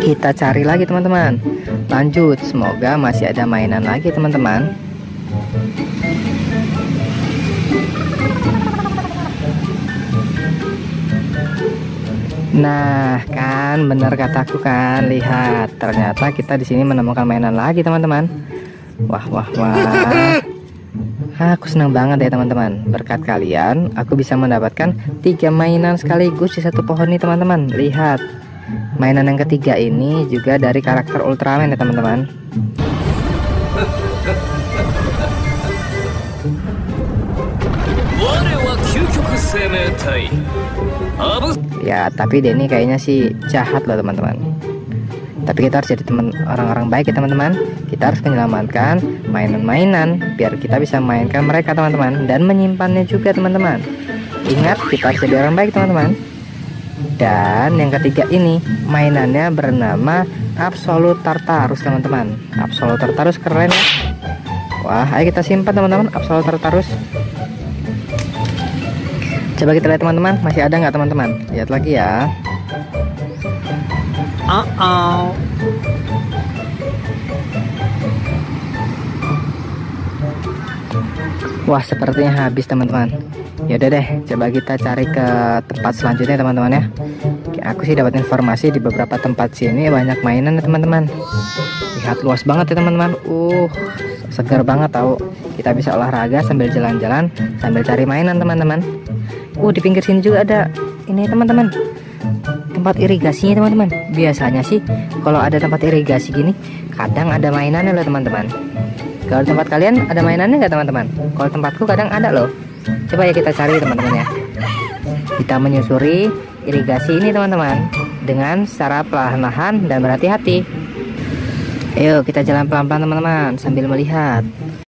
Kita cari lagi teman-teman. Lanjut, semoga masih ada mainan lagi teman-teman. Nah, kan bener kataku kan. Lihat, ternyata kita di sini menemukan mainan lagi teman-teman. Wah, wah, wah. Aku senang banget ya teman-teman. Berkat kalian, aku bisa mendapatkan 3 mainan sekaligus di satu pohon nih teman-teman. Lihat, mainan yang ketiga ini juga dari karakter Ultraman ya teman-teman. Ya, tapi dia ini kayaknya sih jahat loh teman-teman. Tapi kita harus jadi teman orang-orang baik ya teman-teman. Kita harus menyelamatkan mainan-mainan biar kita bisa mainkan mereka teman-teman, dan menyimpannya juga teman-teman. Ingat, kita harus jadi orang baik teman-teman. Dan yang ketiga ini mainannya bernama Absolute Tartarus teman-teman. Absolute Tartarus keren ya. Wah, ayo kita simpan teman-teman Absolute Tartarus. Coba kita lihat teman-teman, masih ada nggak teman-teman? Lihat lagi ya. Wah, sepertinya habis teman-teman. Ya udah deh, coba kita cari ke tempat selanjutnya teman-teman ya. Aku sih dapat informasi di beberapa tempat sini banyak mainan ya teman-teman. Lihat, luas banget ya teman-teman. Segar banget tahu. Kita bisa olahraga sambil jalan-jalan, sambil cari mainan teman-teman. Di pinggir sini juga ada ini teman-teman, tempat irigasinya teman-teman. Biasanya sih kalau ada tempat irigasi gini kadang ada mainannya loh teman-teman. Kalau tempat kalian ada mainannya nggak teman-teman? Kalau tempatku kadang ada loh. Coba ya kita cari teman-teman ya. Kita menyusuri irigasi ini teman-teman dengan secara perlahan-lahan dan berhati-hati. Ayo kita jalan pelan-pelan teman-teman sambil melihat.